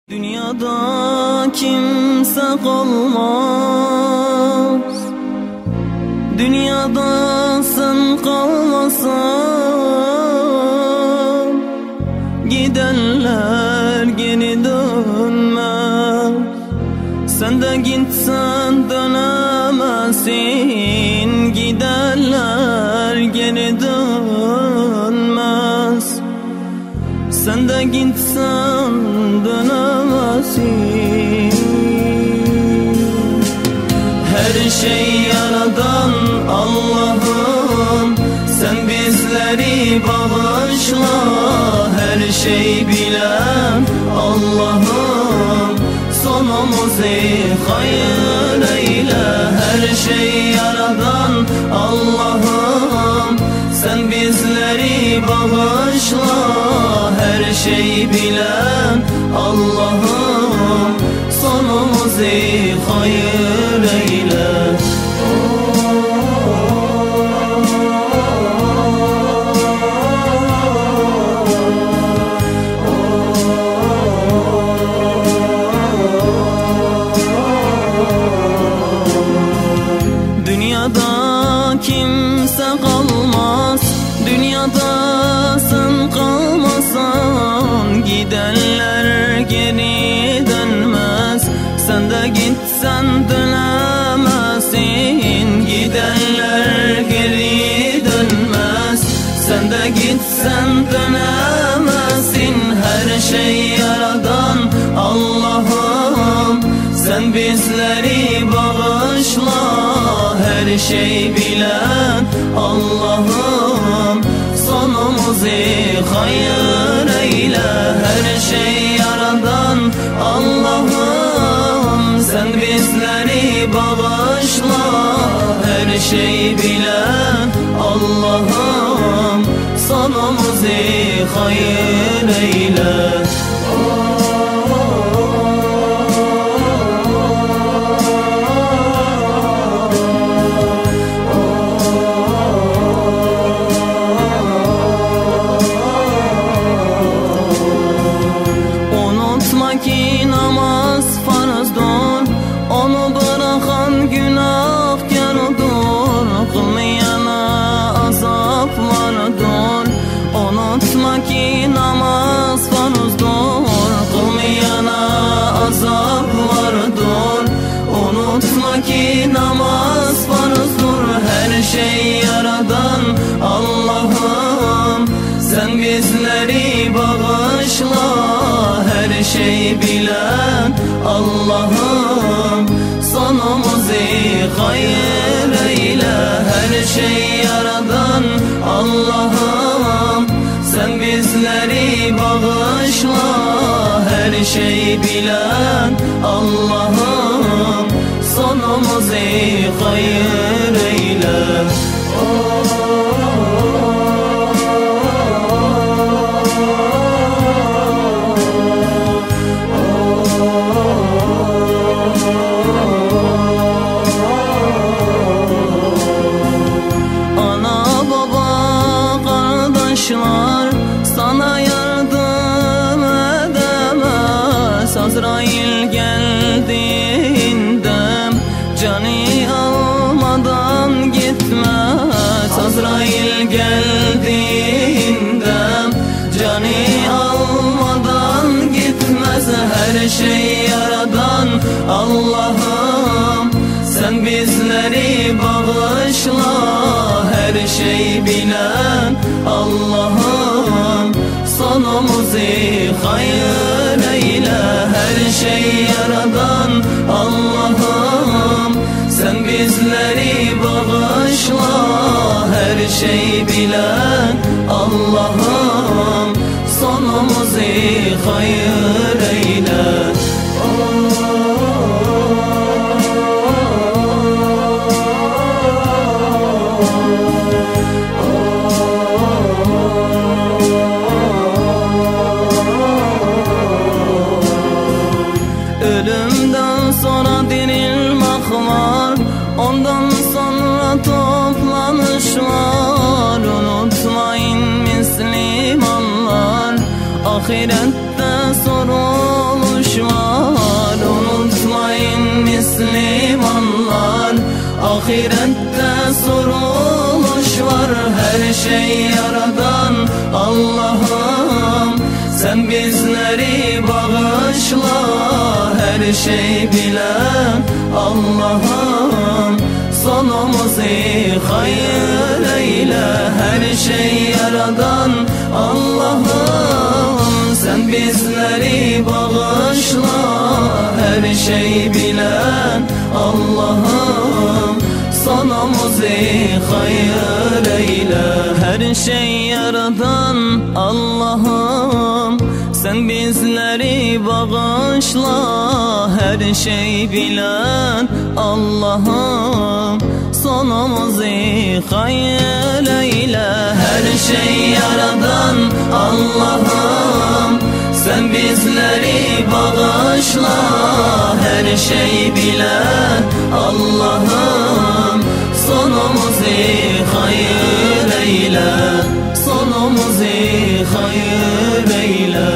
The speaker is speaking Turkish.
Dünyada kimse kalmaz, dünyada sen kalmasan, gidenler geri dönmez. Sen de gitsen dönemezsin, gidenler geri dönmez. Sen de gitsen dönemezsin. Her şey yaradan Allah'ım, sen bizleri bağışla. Her şey bilen Allah'ım, sonumuzu hayır eyle. Her şey yaradan Allah'ım, sen bizleri bağışla. Her şey bilen Allah'ım, sonumuzu hayır eyle. Dünyada kimse kalmaz, dünyada sen kalmasan, gidenler geri dönmez. Sen de gitsen dönemezsin, gidenler geri dönmez. Sen de gitsen dönemezsin. Her şey yaradan Allah'ım, sen bizleri bağışla. Her şey bilen Allah'ım, sonumuzu hayır eyle. Her şey yaradan Allah'ım, sen bizleri bağışla. Her şey bilen Allah'ım, sonumuzu hayır eyle. Ki namaz farzdır, onu bırakan günahkardır. Kılmayana azap vardır. Unutma ki namaz farzdır, kılmayana azap vardır. Unutma ki namaz farzdır. Her şey yaradan Allah'ım, sen bizleri bağışla. Her şey bilen Allah'ım, sonumuzu hayır eyle. Her şey yaradan Allah'ım, sen bizleri bağışla. Her şey bilen Allah'ım, sonumuzu hayır eyle. Sana yardım edemez. Azrail geldiğinde canı almadan gitmez. Azrail geldiğinde canı almadan gitmez. Her şey yaradan Allah'ım, sen bizleri bağışla. Her şey bilen Allah'ım, sonumuzu hayır eyle. Her şey yaradan Allah'ım, sen bizleri bağışla. Her şey bilen Allah'ım, sonumuzu hayır eyle. Ölümden sonra dirilmek var, ondan sonra toplanış var. Unutmayın Müslümanlar, ahirette sorulur. kuruluş var. Unutmayın Müslümanlar, ahirette soruluş var. Her şey yaradan Allah'ım, sen bizleri bağışla. Her şey bilen Allah'ım, sonumuzu hayır eyle. Her şey yaradan Allah'ım, sen bizleri bağışla. Her şey bilen Allah'ım, sonumuzu hayır eyle. Her şey yaradan Allah'ım, sen bizleri bağışla. Her şey bilen Allah'ım, sonumuzu hayır eyle. Her şey yaradan Allah'ım, sen bizleri bağışla. Her şey bilen Allah'ım, sonumuzu hayır eyle. Sonumuzu hayır eyle.